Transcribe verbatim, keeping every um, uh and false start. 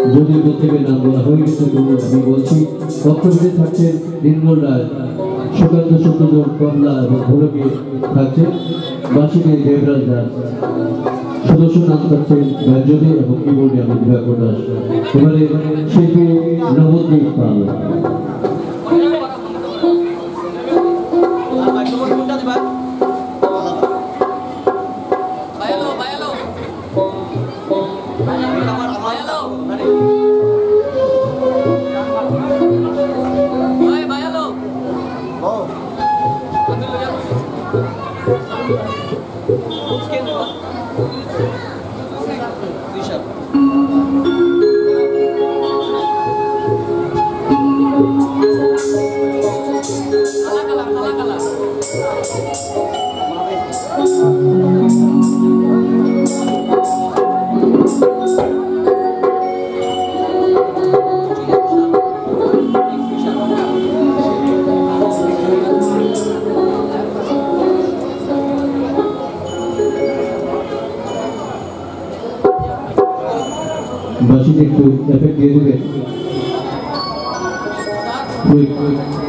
যদি থেকে নাম বলা হয়ে গেছে আমি বলছি বক্তব্যে থাকছেন নির্মল রায়, সুকান্ত সত্যজন কমলা এবং ভৈরবী থাকছে বাসিনী দেবরাজ দাস, সদস্য নাম থাকছেন ব্যঞ্জনী এবং কিবোর্ডে আমি দিবাকর দাস। এবারে শিল্পী নবদ্বীপ পাল। বাসিতে একটু এফেক্ট দিয়ে দেবে।